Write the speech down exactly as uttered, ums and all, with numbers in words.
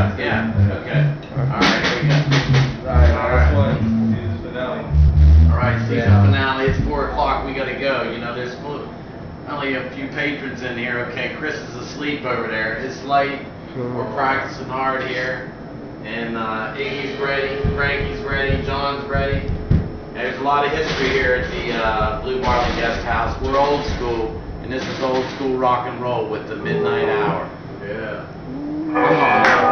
Yeah, yeah. Okay. All right, here we go. All right, All last right. one. Season finale. All right, season Yeah. finale. It's four o'clock. We gotta go. You know, there's only a few patrons in here. Okay, Chris is asleep over there. It's late. We're practicing hard here, and uh, Iggy's ready, Frankie's ready, John's ready. And there's a lot of history here at the uh, Blue Marlin Guesthouse. We're old school, and this is old school rock and roll with the midnight hour. Yeah.